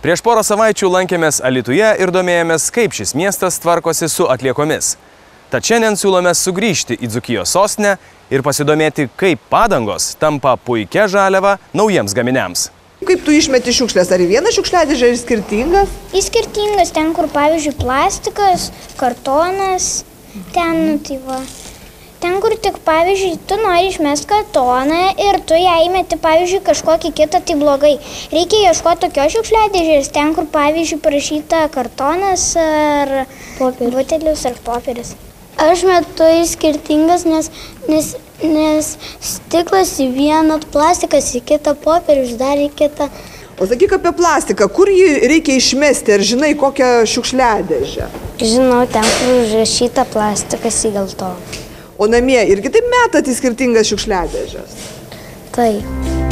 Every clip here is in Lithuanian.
Prieš porą savaičių lankėmės Alytuje ir domėjomės, kaip šis miestas tvarkosi su atliekomis. Tad šiandien siūlome sugrįžti į Dzūkijos sostinę ir pasidomėti, kaip padangos tampa puikia žaliava naujiems gaminiams. Kaip tu išmeti šiukšlės? Ar į vieną šiukšliadėžę ir skirtingas? Į skirtingas, ten kur pavyzdžiui plastikas, kartonas, ten, tai va. Ten, kur tik, pavyzdžiui, tu nori išmesti kartoną ir tu ją įmeti, pavyzdžiui, kažkokį kitą, tai blogai. Reikia ieškoti tokios šiukšliadėžės, ten, kur, pavyzdžiui, parašyta kartonas ar butelis ar popieris. Aš metu į skirtingas, nes stiklas į vieną, plastikas į kitą, popierius dar į kitą. O sakyk apie plastiką, kur jį reikia išmesti, ar žinai kokią šiukšliadėžę? Žinau, ten, kur užrašyta plastikas į geltoną. O namie irgi taip metat į skirtingas šiukšliadėžes? Taip.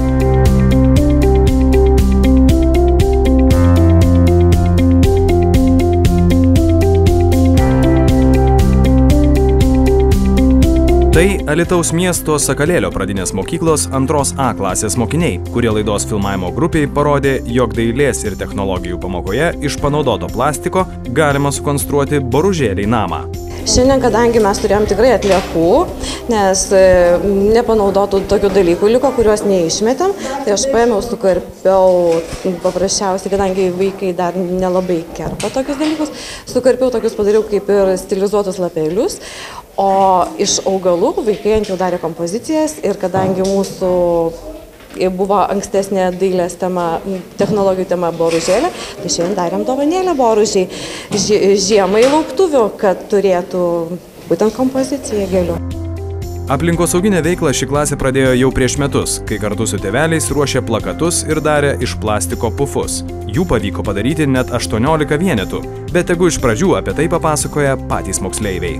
Tai Alytaus miesto Sakalėlio pradinės mokyklos 2 A klasės mokiniai, kurie laidos filmavimo grupiai parodė, jog dailės ir technologijų pamokoje iš panaudoto plastiko galima sukonstruoti boružėlį namą. Šiandien, kadangi mes turėjom tikrai atliekų, nes nepanaudotų tokių dalykų liko, kuriuos neišmetėm, tai aš paėmiau, sukarpiau, paprasčiausiai, kadangi vaikai dar nelabai kerpa tokius dalykus, sukarpiau tokius, padariau kaip ir stilizuotus lapelius, o iš augalų vaikai ant jų darė kompozicijas ir kadangi mūsų buvo ankstesnė dailės tema, technologijų tema boružėlė, tai šiandien darėm dovanėlę boružiai žiemai lauktuvių, kad turėtų būtent kompoziciją gėlių. Aplinkosauginę veiklą ši klasė pradėjo jau prieš metus, kai kartu su tėveliais ruošė plakatus ir darė iš plastiko pufus. Jų pavyko padaryti net 18 vienetų, bet tegu iš pradžių apie tai papasakoja patys moksleiviai.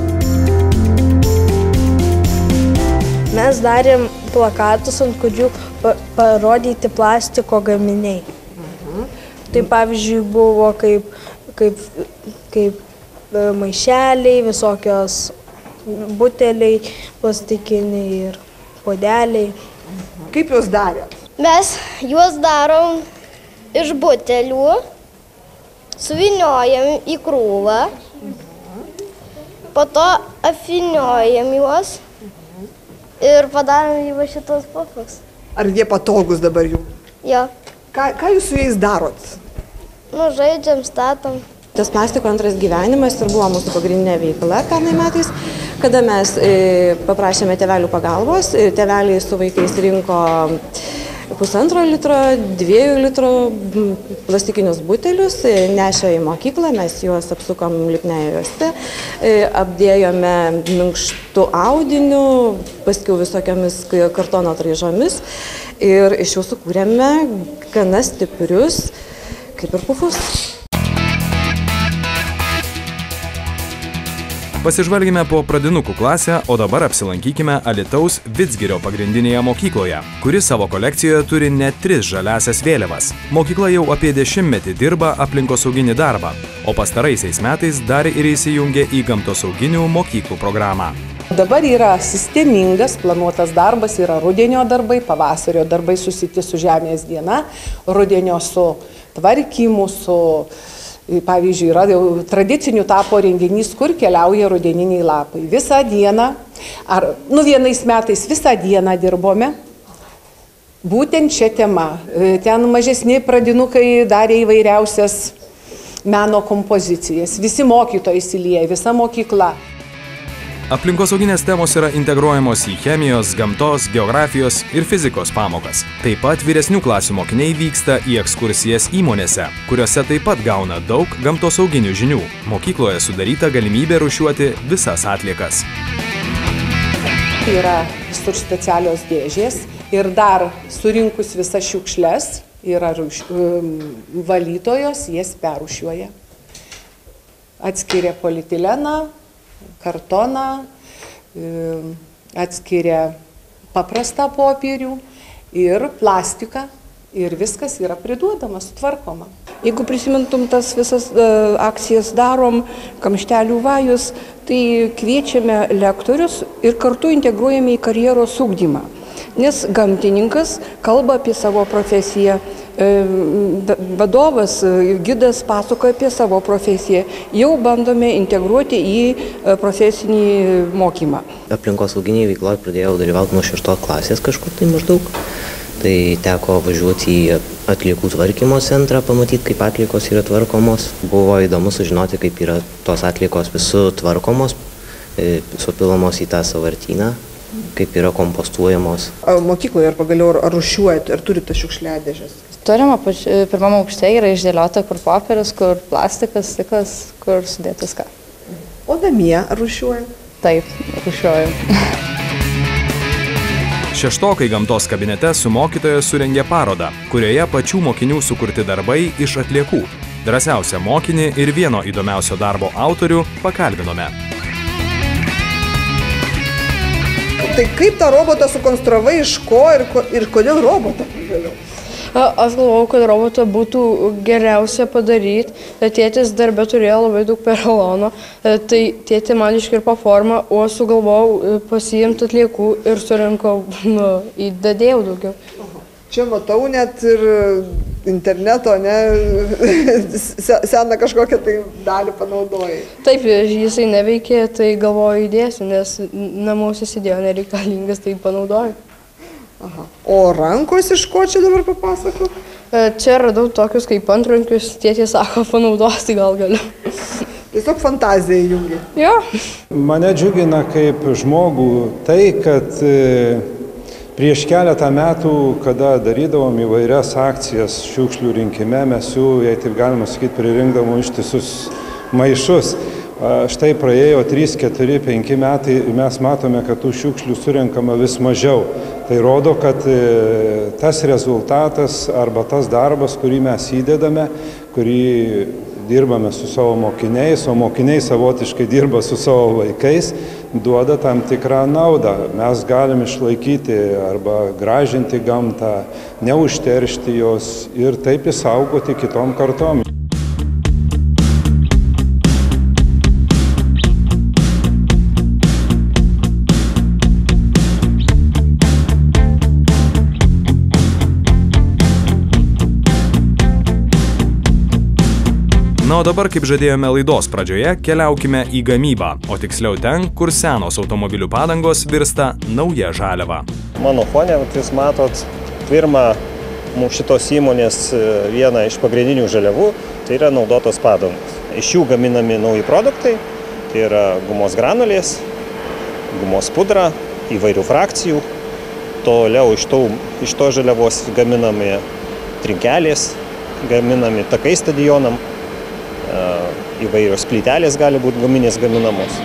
Mes darėm plakatus, ant kurių parodyti plastiko gaminiai. Tai pavyzdžiui buvo kaip maišeliai, visokios buteliai, plastikiniai ir puodeliai. Kaip jūs darėt? Mes juos darom iš butelių, suviniojam į krūvą, po to apvyniojam juos ir padarom jį va šitos pufus. Ar jie patogus dabar jų? Jo. Ką jūs su jais darot? Nu, žaidžiam, statom. Tas plastiko antras gyvenimas ir buvo mūsų pagrindinė veikla pernai metais, kada mes paprašėme tėvelių pagalbos, tėveliai su vaikais rinko 1,5 litro, 2 litrų plastikinius butelius, nešė į mokyklą, mes juos apsukom lipniąja juosta, apdėjome minkštu audiniu, paskiau visokiamis kartono traižomis ir iš jų sukūrėme gana stiprius, kaip ir pufus. Pasižvalgime po pradinukų klasę, o dabar apsilankykime Alytaus Vidzgirio pagrindinėje mokykloje, kuri savo kolekcijoje turi net 3 žaliasias vėliavas. Mokykla jau apie 10-metį dirba aplinkosauginį darbą, o pastaraisiais metais dar ir įsijungė į gamtosauginių mokyklų programą. Dabar yra sistemingas, planuotas darbas, yra rudenio darbai, pavasario darbai susiti su Žemės diena, rudenio su tvarkymu, pavyzdžiui, yra jau tradicinių tapo renginys, kur keliauja rudeniniai lapai. Visą dieną, vienais metais visą dieną dirbome, būtent šią temą. Ten mažesni pradinukai darė įvairiausias meno kompozicijas. Visi mokytojai įsilieja, visa mokykla. Aplinkosauginės temos yra integruojamos į chemijos, gamtos, geografijos ir fizikos pamokas. Taip pat vyresnių klasių mokiniai vyksta į ekskursijas įmonėse, kuriuose taip pat gauna daug gamtosauginių žinių. Mokykloje sudaryta galimybė rūšiuoti visas atliekas. Yra visur specialios dėžės ir dar surinkus visas šiukšles yra valytojos, jas perrūšiuoja. Atskiria polietileną, kartoną, atskiria paprastą popierių ir plastiką ir viskas yra priduodama, sutvarkoma. Jeigu prisimintum tas visas akcijas darom, kamštelių vajus, tai kviečiame lektorius ir kartu integruojame į karjeros ugdymą. Nes gamtininkas kalba apie savo profesiją, vadovas, gidas pasakoja apie savo profesiją, jau bandome integruoti į profesinį mokymą. Aplinkosauginėje veikloje pradėjau dalyvauti nuo 6 klasės kažkur tai maždaug. Tai teko važiuoti į atliekų tvarkymo centrą, pamatyti, kaip atliekos yra tvarkomos. Buvo įdomu sužinoti, kaip yra tos atliekos visų tvarkomos, supilamos į tą sąvartyną, kaip yra kompostuojamos. Mokykloje ar pagaliau rūšiuojat, ar turite šiukšliadėžes? Turime, pirmame aukšte yra išdėliota, kur popierius, kur plastikas, stiklas, kur sudėtas ką. O namie rūšiuojat? Taip, rūšiuoju. Šeštokai gamtos kabinete su mokytoja surengė parodą, kurioje pačių mokinių sukurti darbai iš atliekų. Drąsiausią mokinį ir vieno įdomiausio darbo autorių pakalbinome. Tai kaip tą robotą sukonstravai, iš ko ir kodėl robotą pagaliau? Aš galvojau, kad robotą būtų geriausia padaryti, bet tėtis darbe turėjo labai daug peralono, tai tėtė man iškirpo formą, o aš sugalvojau pasiimti atliekų ir surinkau, įdadėjau daugiau. Čia matau net ir interneto, seną kažkokią tai dalį panaudojai. Taip, jisai neveikė, tai galvoju įdėsiu, nes namuose sėdėjo nereikalingas, tai panaudoju. Aha. O rankos iš ko čia dabar papasakok? Čia radau tokius kaip antrankius, tėtė sako, panaudos, tai gal galiu. Tiesiog fantazija įjungi. Jo. Mane džiugina kaip žmogų tai, kad prieš keletą metų, kada darydavom įvairias akcijas šiukšlių rinkime, mes jų, jei taip galima sakyti, pririnkdavom ištisus maišus. Štai praėjo 3, 4, 5 metai ir mes matome, kad tų šiukšlių surenkama vis mažiau. Tai rodo, kad tas rezultatas arba tas darbas, kurį mes įdedame, kurį dirbame su savo mokiniais, o mokiniai savotiškai dirba su savo vaikais, duoda tam tikrą naudą. Mes galim išlaikyti arba gražinti gamtą, neužteršti jos ir taip išsaugoti kitom kartom. Na, o dabar, kaip žadėjome laidos pradžioje, keliaukime į gamybą, o tiksliau ten, kur senos automobilių padangos virsta nauja žaliava. Mano fone, jūs matot, pirmą šitos įmonės vieną iš pagrindinių žaliavų, tai yra naudotos padangos. Iš jų gaminami nauji produktai, tai yra gumos granulės, gumos pudra, įvairių frakcijų. Toliau iš to žaliavos gaminami trinkelės, gaminami takai stadionam. Įvairios plytelės gali būti guminės gaminamos.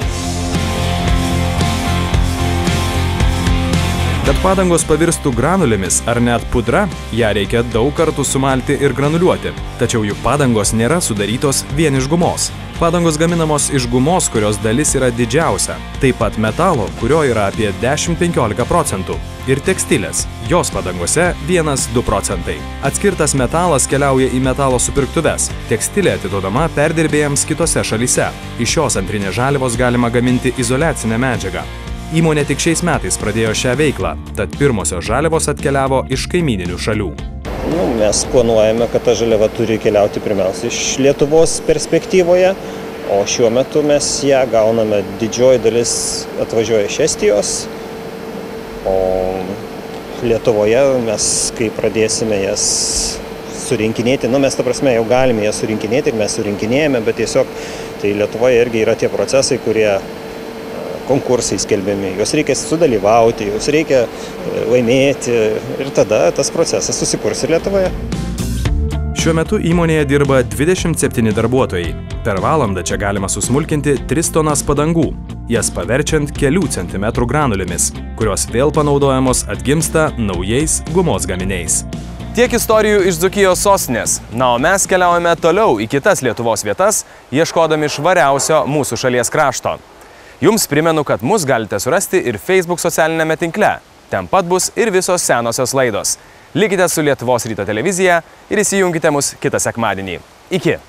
Kad padangos pavirstų granulėmis ar net pudra, ją reikia daug kartų sumalti ir granuliuoti. Tačiau juk padangos nėra sudarytos vien iš gumos. Padangos gaminamos iš gumos, kurios dalis yra didžiausia. Taip pat metalo, kurio yra apie 10–15%. Ir tekstilės. Jos padangose 1–2 procentai. Atskirtas metalas keliauja į metalo supirktuves. Tekstilė atiduodama perdirbėjams kitose šalyse. Iš šios antrinės žaliavos galima gaminti izoliacinę medžiagą. Įmonė tik šiais metais pradėjo šią veiklą, tad pirmosios žaliavos atkeliavo iš kaimyninių šalių. Mes planuojame, kad ta žaliava turi keliauti pirmiausia iš Lietuvos perspektyvoje, o šiuo metu mes ją gauname, didžioji dalis atvažiuoja iš Estijos, o Lietuvoje mes, kai pradėsime jas surinkinėti, mes ta prasme jau galime jas surinkinėti ir mes surinkinėjame, bet tiesiog tai Lietuvoje irgi yra tie procesai, kurie konkursai skelbiami, juos reikia sudalyvauti, juos reikia laimėti ir tada tas procesas susikurs ir Lietuvoje. Šiuo metu įmonėje dirba 27 darbuotojai. Per valandą čia galima susmulkinti 3 tonas padangų, jas paverčiant kelių centimetrų granulėmis, kurios vėl panaudojamos atgimsta naujais gumos gaminiais. Tiek istorijų iš Dzūkijos sostinės. Na, o mes keliaujame toliau į kitas Lietuvos vietas, ieškodami švariausio mūsų šalies krašto. Jums primenu, kad mus galite surasti ir Facebook socialinėme tinkle. Ten pat bus ir visos senosios laidos. Likite su Lietuvos ryto televizija ir įsijunkite mus kitą sekmadienį. Iki!